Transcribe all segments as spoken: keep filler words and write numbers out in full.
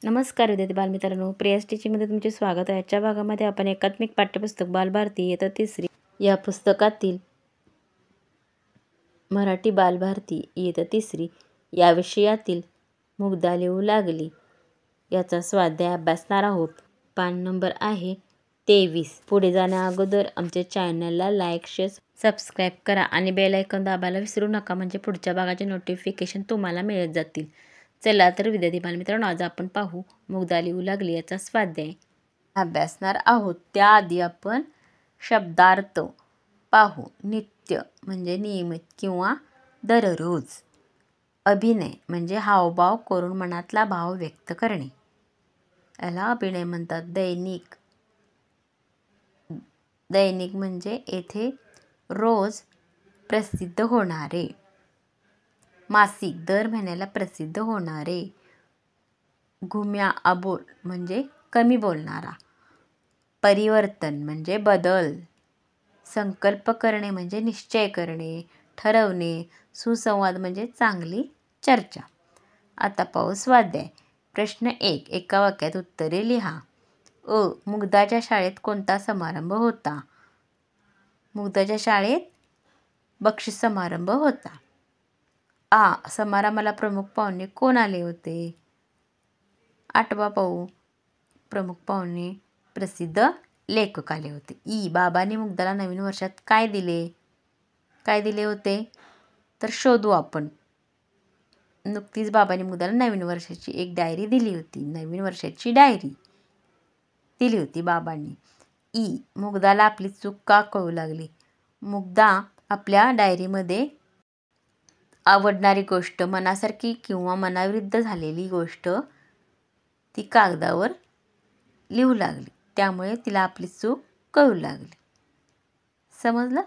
नमस्कार विद्यार्थी बालमित्रांनो, प्रियास टीचिंगमध्ये तुमचे स्वागत आहे. आजच्या भागामध्ये आपण एकात्मिक पाठ्यपुस्तक बालभारती इयत्ता तिसरी या पुस्तकातील मराठी बालभारती इयत्ता तिसरी या विषयातील मुग्धा लिहू लागली याचा स्वाध्याय अभ्यासणार आहोत. पान नंबर आहे तेवीस. पुढे जाण्या अगोदर आमच्या चॅनलला लाईक, शेअर, सबस्क्राईब करा आणि बेल आयकॉन दाबायला विसरू नका, म्हणजे पुढच्या भागाचे नोटिफिकेशन तुम्हाला मिळत जातील. चला तर विद्यार्थी बालमित्रांनो, आज आपण पाहू मुग्धा लिहू लागली याचा स्वाध्याय अभ्यासणार आहोत. त्याआधी आपण शब्दार्थ पाहू. नित्य म्हणजे नियमित किंवा दररोज. अभिनय म्हणजे हावभाव करून मनातला भाव व्यक्त करणे, याला अभिनय म्हणतात. दैनिक दैनिक म्हणजे येथे रोज प्रसिद्ध होणारे. मासिक दर महिन्याला प्रसिद्ध होणारे. घुम्या अबोल म्हणजे कमी बोलणारा. परिवर्तन म्हणजे बदल. संकल्प करणे म्हणजे निश्चय करणे, ठरवणे. सुसंवाद म्हणजे चांगली चर्चा. आता पाहू स्वाध्याय. प्रश्न एक. एका वाक्यात उत्तरे लिहा. अ. मुग्धाच्या शाळेत कोणता समारंभ होता? मुग्धाच्या शाळेत बक्षीस समारंभ होता. आ. समारंभाला प्रमुख पाहुणे कोण आले होते? आठवा पाहू. प्रमुख पाहुणे प्रसिद्ध लेखक आले होते. ई. बाबांनी मुग्धाला नवीन वर्षात काय दिले? काय दिले होते? तर शोधू आपण. नुकतीच बाबांनी मुग्धाला नवीन वर्षाची एक डायरी दिली होती. नवीन वर्षाची डायरी दिली होती बाबांनी. ई. मुग्धाला आपली चूक का कळू लागली? मुग्धा आपल्या डायरीमध्ये आवडणारी गोष्ट, मनासारखी किंवा मनाविरुद्ध झालेली गोष्ट ती कागदावर लिहू लागली. त्यामुळे तिला आपली चूक कळू लागली. समजलं?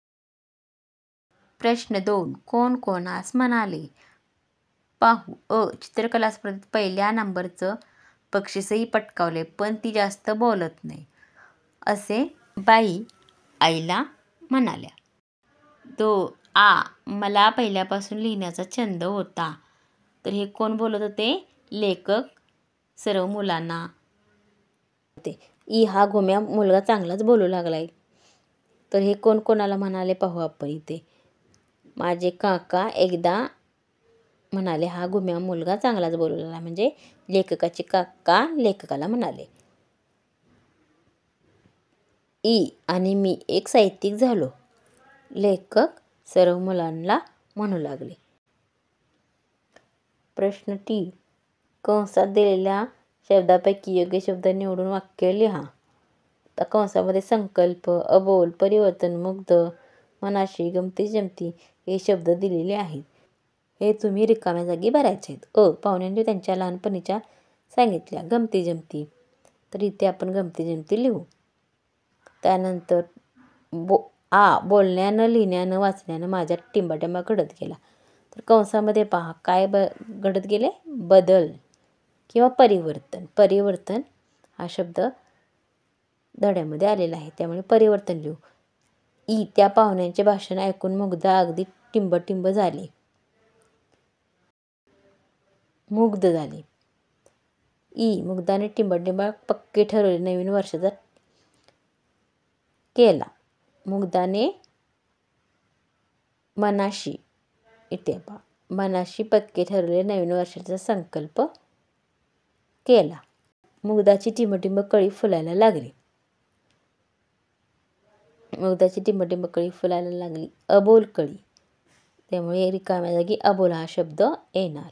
प्रश्न दोन. कोण कोणास म्हणाले? पाहू. अ. चित्रकला स्पर्धेत पहिल्या नंबरचं बक्षीसही पटकावले, पण ती जास्त बोलत नाही, असे बाई आईला म्हणाल्या. दो. आ. मला पहिल्यापासून लिहिण्याचा छंद होता. तर हे कोण बोलत होते? लेखक सर्व मुलांना होते. ई. हा घुम्या मुलगा चांगलाच बोलू लागलाय. तर हे कोण कोणाला म्हणाले पाहू आपण इथे. माझे काका एकदा म्हणाले, हा घुम्या मुलगा चांगलाच बोलू लागला, म्हणजे लेखकाचे काका लेखकाला म्हणाले. ई. आणि मी एक साहित्यिक झालो, लेखक सर्व मुलांना म्हणू लागले. प्रश्न टी. कंसात दिलेल्या शब्दापैकी योग्य शब्द निवडून वाक्य लिहा. तर कंसामध्ये संकल्प, अबोल, परिवर्तन, मुग्ध, मनाशी, गमती जमती हे शब्द दिलेले आहेत. हे तुम्ही रिकाम्या जागी भरायचे आहेत. अ. पाहुण्यांनी त्यांच्या लहानपणीच्या सांगितल्या गमती जमती, तर इथे आपण गमती जमती लिहू. त्यानंतर बो आ. बोलण्यानं, लिहिण्यानं, वाचण्यानं माझ्या टिंबाटिंबा घडत गेला. तर कंसामध्ये पहा काय ब घडत गेले? बदल किंवा परिवर्तन. परिवर्तन हा शब्द धड्यामध्ये आलेला आहे, त्यामुळे परिवर्तन लिहू. ई. त्या पाहुण्यांचे भाषण ऐकून मुग्धा अगदी टिंबटिंब झाली, मुग्ध झाली. ई. मुग्धाने टिंबटिंबा पक्के ठरवले नवीन वर्षाचा केला. मुग्धाने मनाशी इथे पहा मनाशी पक्के ठरवले नवीन वर्षाचा संकल्प केला. मुग्धाची टिंबटिंब कळी फुलायला लागली. मुग्धाची टिंबटिंब कळी फुलायला लागली. अबोल कळी, त्यामुळे रिकाम्या जागी अबोल हा शब्द येणार.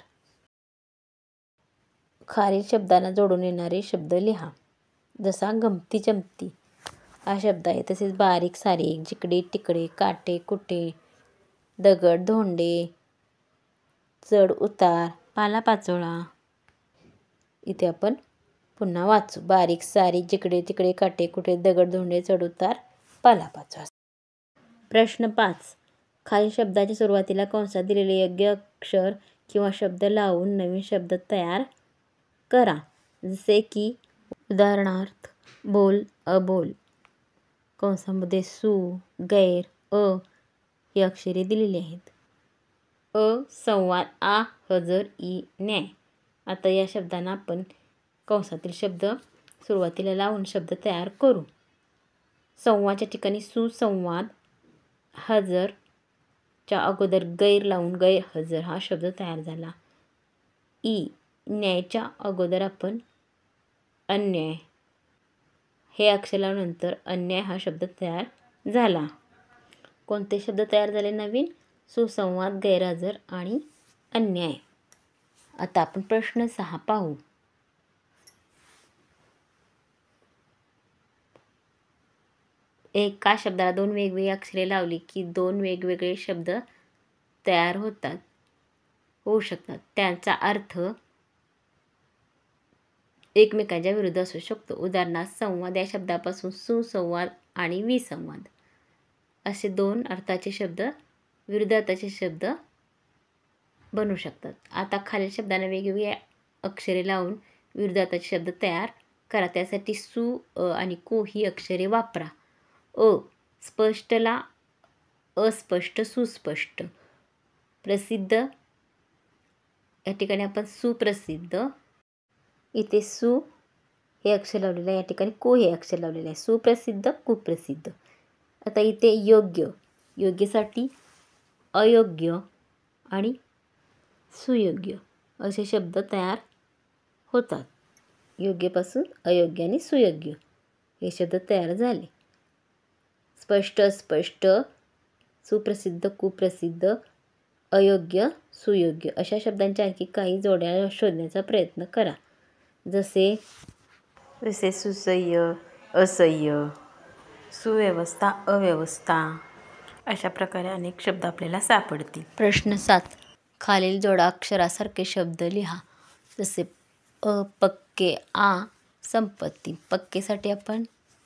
खालील शब्दांना जोडून येणारे शब्द लिहा. जसा गमती जमती हा शब्द आहे, तसेच बारीक सारीक, जिकडे तिकडे, काटे कुटे, दगड धोंडे, चढ उतार, पालापाचोळा. इथे आपण पुन्हा वाचू. बारीक सारीक, जिकडे तिकडे, काटे कुटे, दगड धोंडे, चढ उतार, पालापाचोळा. प्रश्न पाच. खालील शब्दाच्या सुरुवातीला कंसात दिलेले योग्य अक्षर किंवा शब्द लावून नवीन शब्द तयार करा. जसे की उदाहरणार्थ बोल, अबोल. कंसामध्ये सु, गैर, अ ही अक्षरे दिलेली आहेत. अ. संवाद, आ. हजर, ई. न्याय. आता या शब्दांना आपण कंसातील शब्द सुरुवातीला लावून शब्द तयार करू. संवादच्या ठिकाणी सुसंवाद, हजरच्या अगोदर गैर लावून गैरहजर हा शब्द तयार झाला. ई न्यायच्या अगोदर आपण अन्याय हे अक्षर लावल्यानंतर अन्याय हा शब्द तयार झाला. कोणते शब्द तयार झाले नवीन? सुसंवाद, गैरहजर आणि अन्याय. आता आपण प्रश्न सहा पाहू. एका शब्दाला दोन वेगवेगळी अक्षरे लावली की दोन वेगवेगळे शब्द तयार होतात होऊ शकतात. त्यांचा अर्थ एकमेकांच्या विरुद्ध असू शकतो. उदाहरणार्थ संवाद या शब्दापासून सुसंवाद आणि विसंवाद असे दोन अर्थाचे शब्द विरुद्ध अर्थाचे शब्द बनू शकतात. आता खालील शब्दांना वेगवेगळी अक्षरे लावून विरुद्ध अर्थाचे शब्द तयार करा. त्यासाठी सु, अ आणि को ही अक्षरे वापरा. अ स्पष्टला अस्पष्ट, सुस्पष्ट. प्रसिद्ध या ठिकाणी आपण सुप्रसिद्ध. इथे सु हे अक्षर लावलेलं आहे, या ठिकाणी को हे अक्षर लावलेलं आहे. सुप्रसिद्ध, कुप्रसिद्ध. आता इथे योग्य, योग्यसाठी अयोग्य आणि सुयोग्य असे शब्द तयार होतात. योग्यपासून अयोग्य आणि सुयोग्य हे शब्द तयार झाले. स्पष्ट, स्पष्ट, सुप्रसिद्ध, कुप्रसिद्ध, अयोग्य, सुयोग्य अशा शब्दांच्या आणखी काही जोड्या शोधण्याचा प्रयत्न करा. जसे जसे सुसह्य, असह्य, सुव्यवस्था, अव्यवस्था अशा प्रकारे अनेक शब्द आपल्याला सापडतील. प्रश्न सात. खालील जोडाक्षरासारखे शब्द लिहा. जसे अ पक्के, आ संपत्ती. पक्केसाठी आपण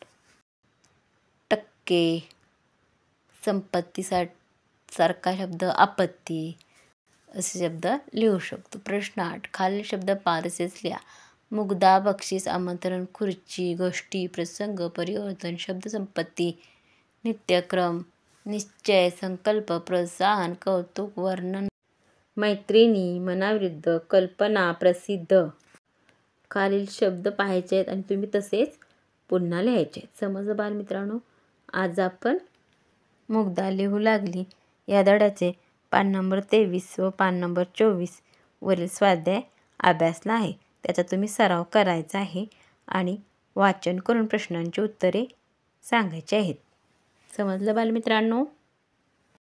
टक्के, संपत्ती सारखा शब्द आपत्ती असे शब्द लिहू शकतो. प्रश्न आठ. खालील शब्द पारसेच लिहा. मुग्धा, बक्षीस, आमंत्रण, खुर्ची, गोष्टी, प्रसंग, परिवर्तन, शब्दसंपत्ती, नित्यक्रम, निश्चय, संकल्प, प्रोत्साहन, कौतुक, वर्णन, मैत्रिणी, मनाविरुद्ध, कल्पना, प्रसिद्ध. खालील शब्द पाहायचे आहेत आणि तुम्ही तसेच पुन्हा लिहायचे आहेत. समजलं बालमित्रांनो? आज आपण मुग्धा लिहू लागली या धड्याचे पान नंबर तेवीस व पान नंबर चोवीस वरील स्वाध्याय अभ्यासला आहे. त्याचा तुम्ही सराव करायचा आहे आणि वाचन करून प्रश्नांची उत्तरे सांगायची आहेत. समजलं बालमित्रांनो?